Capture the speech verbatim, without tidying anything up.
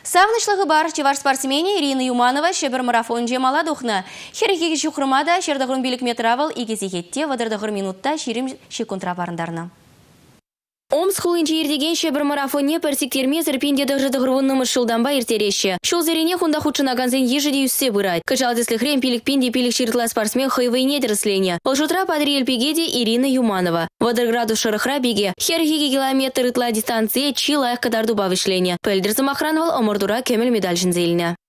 Савнышлығы бар чевар спортсмени Ирина Юманова шебір марафон жемала дұхны. Херекеге жүқырмада шердіғырын билік метравал игезегетте вадырдығыр минутта шерім шекунтра барындарына. Омск хулынчы ердеген шебір марафоне персиктерме зірпенде дұғырдығырвыннымы шылданба ертереші. Шол зерене хунда худшынаганзен ежеде үссе бұрайд. Кычалдыслы хрем пилік пенде пилік ширтла спортсмен хайвайне діріслене. Олжутра падри эльпегеде Ирина Юманова. Вадыр градус шырықра беге. Херхеге километр ытла дистанция чи лайық кадарду бавышлене. Пөлдірзім охранвал омырдура кемел медаль жінзеліне.